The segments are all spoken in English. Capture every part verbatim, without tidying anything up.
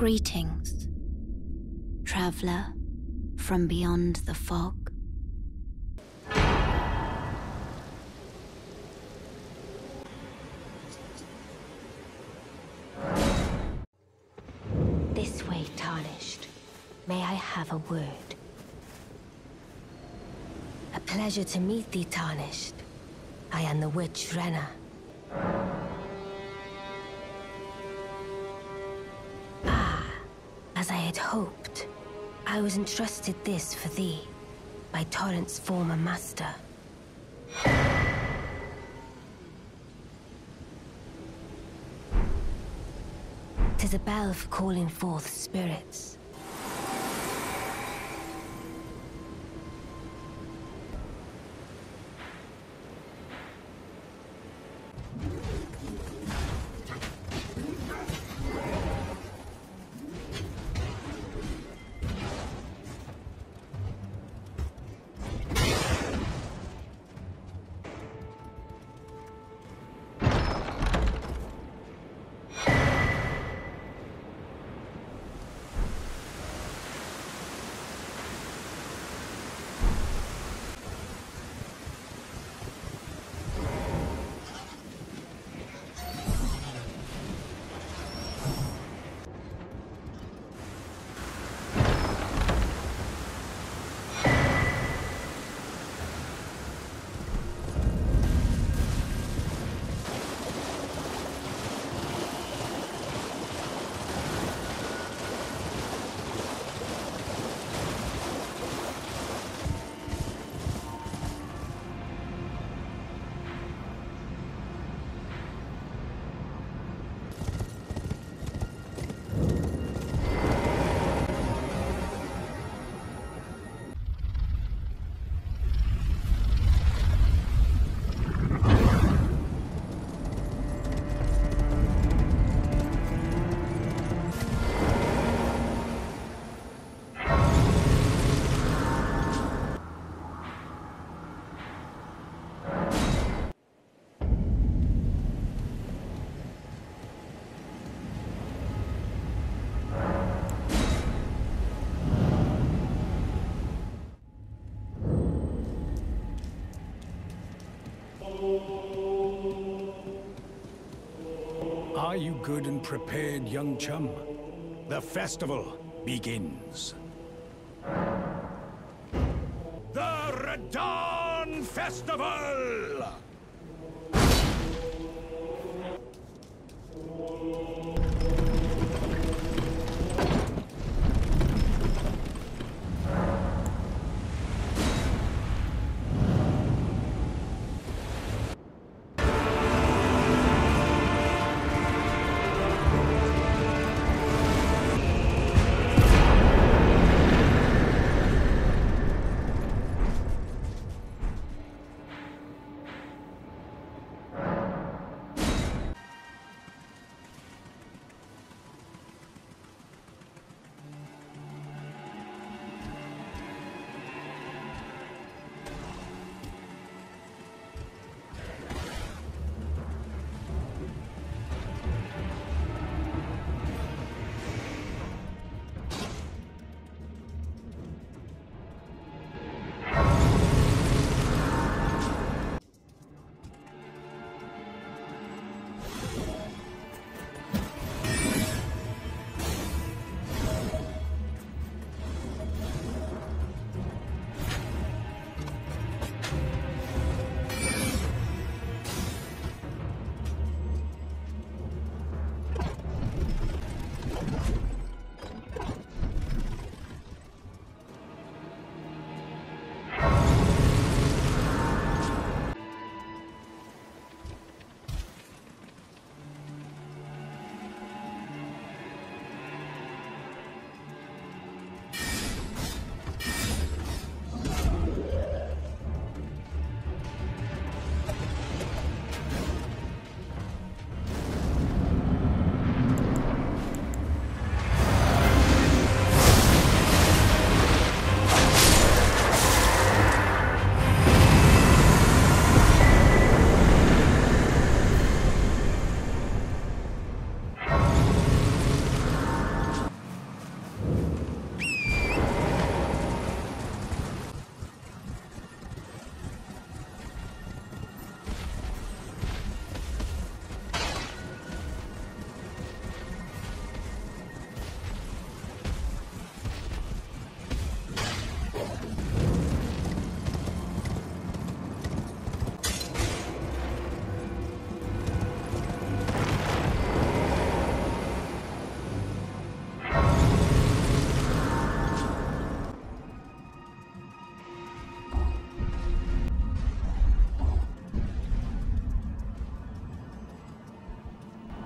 Greetings, traveler from beyond the fog. This way, Tarnished. May I have a word? A pleasure to meet thee, Tarnished. I am the witch Renna. Ah, as I had hoped. I was entrusted this for thee, by Torrent's former master. Tis a bell for calling forth spirits. Are you good and prepared, young chum? The festival begins. The Radahn Festival!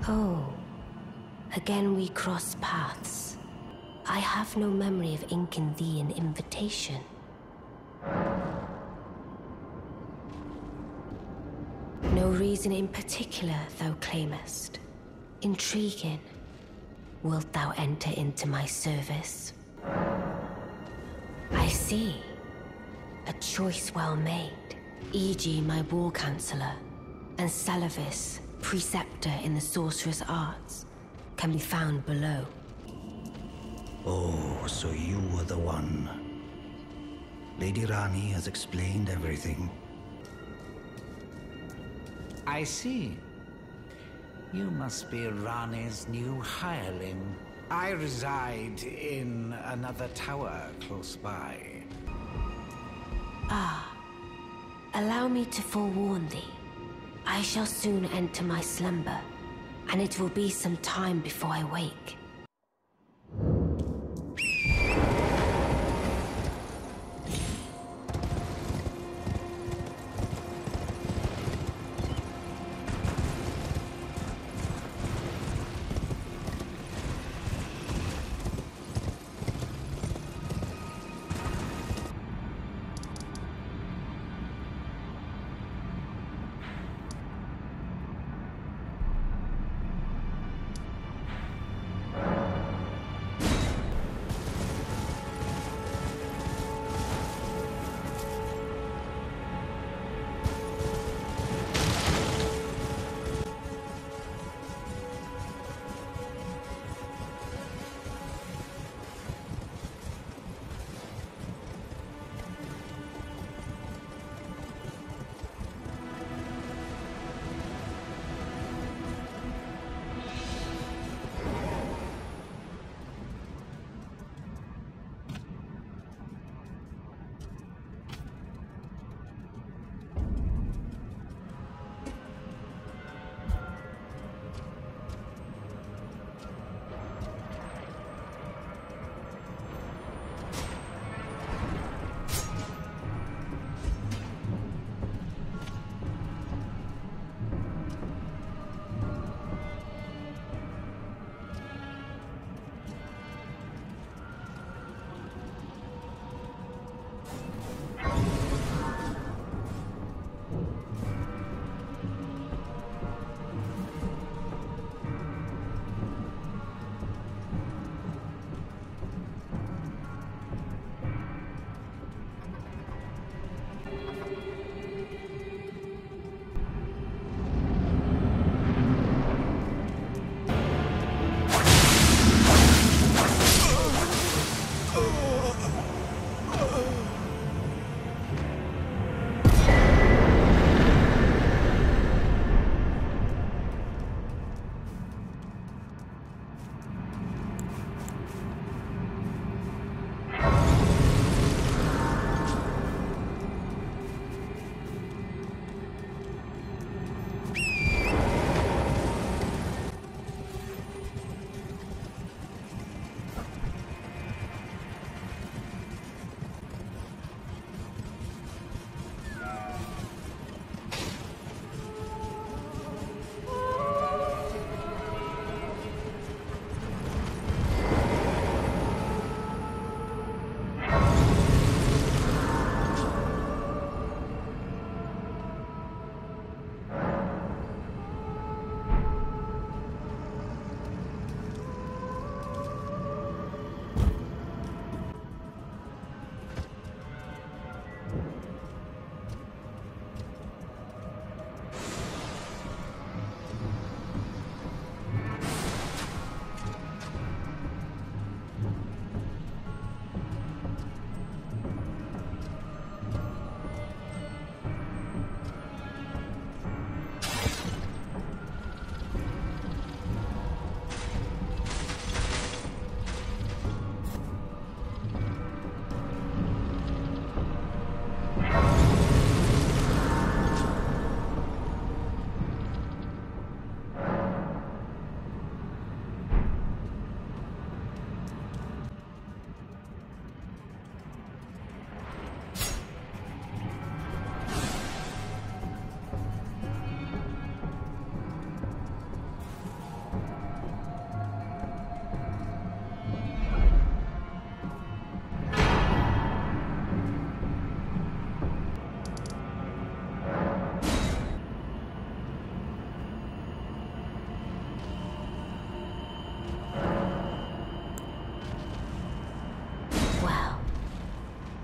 Oh, again we cross paths. I have no memory of inking thee an invitation. No reason in particular thou claimest. Intriguing. Wilt thou enter into my service? I see. A choice well made. for example my war counselor, and Salavis, preceptor in the sorcerer's arts, can be found below. Oh, so you were the one. Lady Ranni has explained everything. I see. You must be Ranni's new hireling. I reside in another tower close by. Ah. Allow me to forewarn thee. I shall soon enter my slumber, and it will be some time before I wake.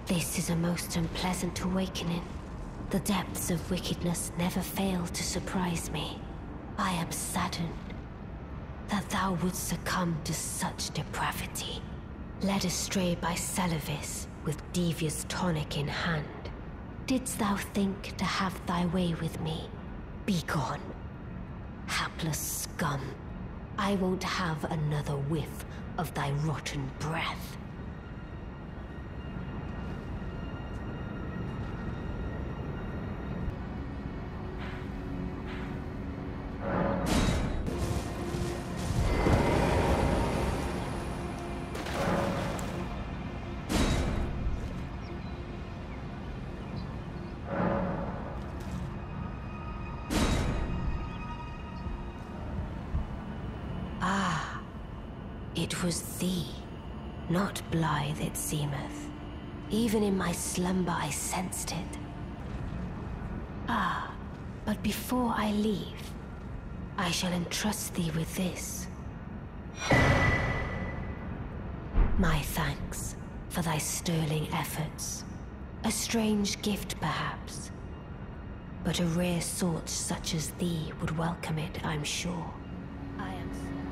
This is a most unpleasant awakening. The depths of wickedness never fail to surprise me. I am saddened that thou wouldst succumb to such depravity. Led astray by Celavis with devious tonic in hand. Didst thou think to have thy way with me? Begone, hapless scum. I won't have another whiff of thy rotten breath. It was thee, not Blaidd it seemeth. Even in my slumber I sensed it. Ah, but before I leave, I shall entrust thee with this. My thanks for thy sterling efforts. A strange gift perhaps, but a rare sort such as thee would welcome it, I'm sure. I am...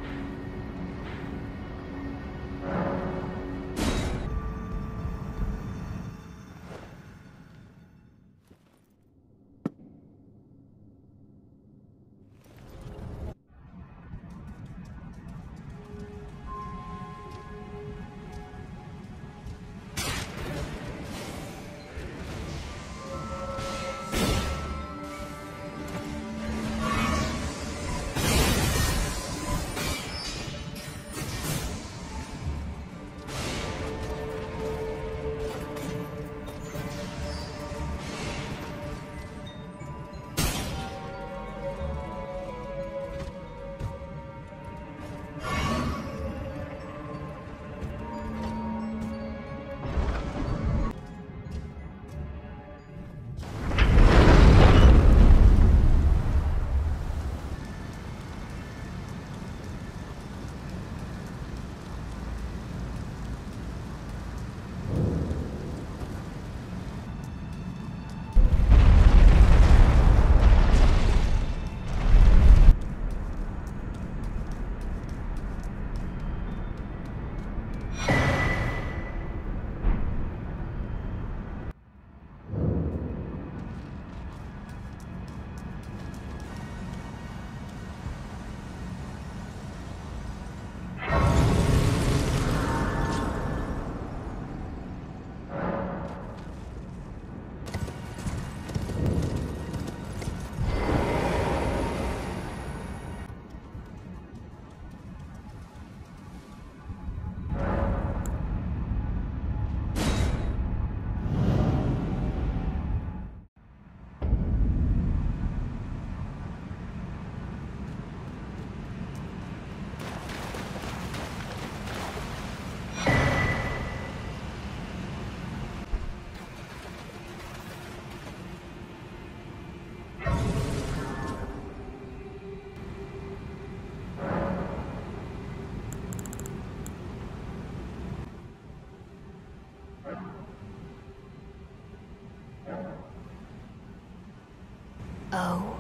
Oh,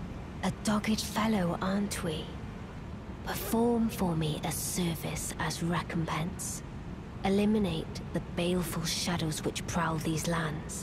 a dogged fellow, aren't we? Perform for me a service as recompense. Eliminate the baleful shadows which prowl these lands.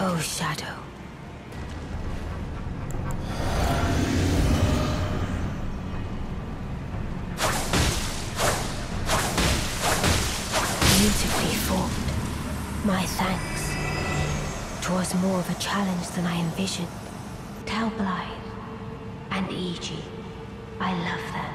Oh, Shadow. Beautifully formed. My thanks. 'Twas more of a challenge than I envisioned. Tell Blythe and Iji I love them.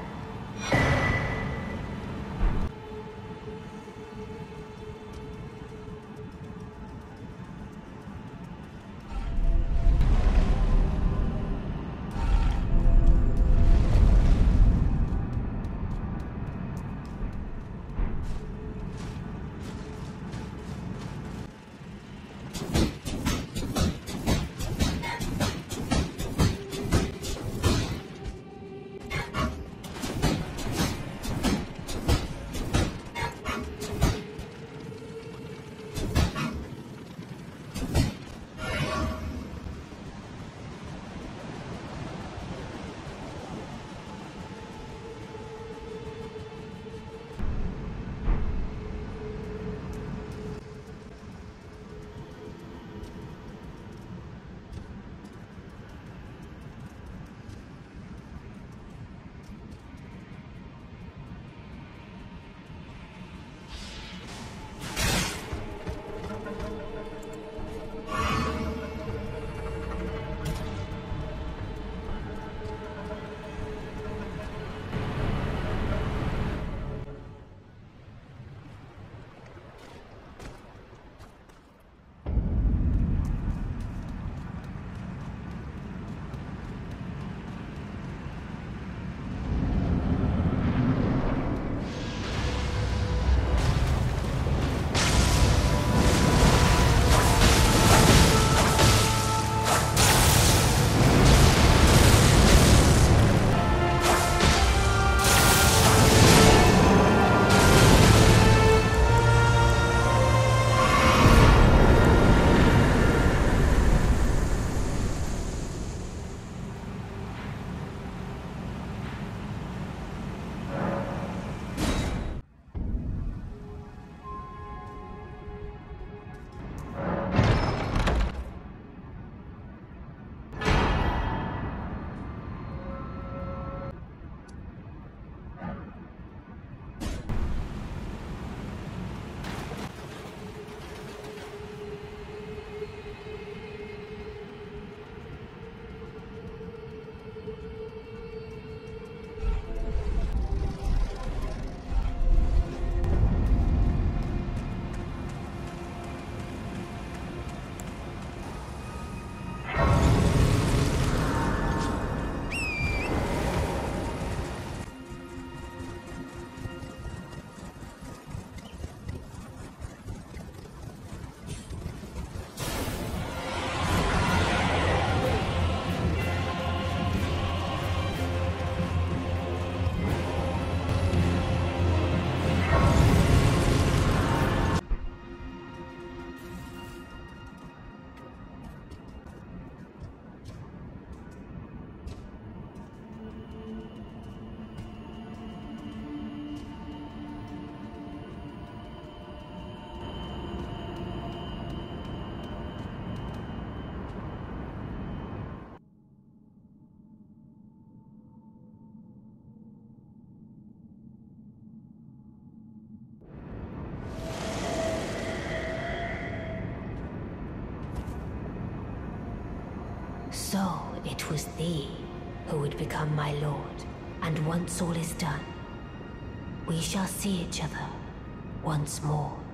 So it was thee who would become my lord, and once all is done, we shall see each other once more.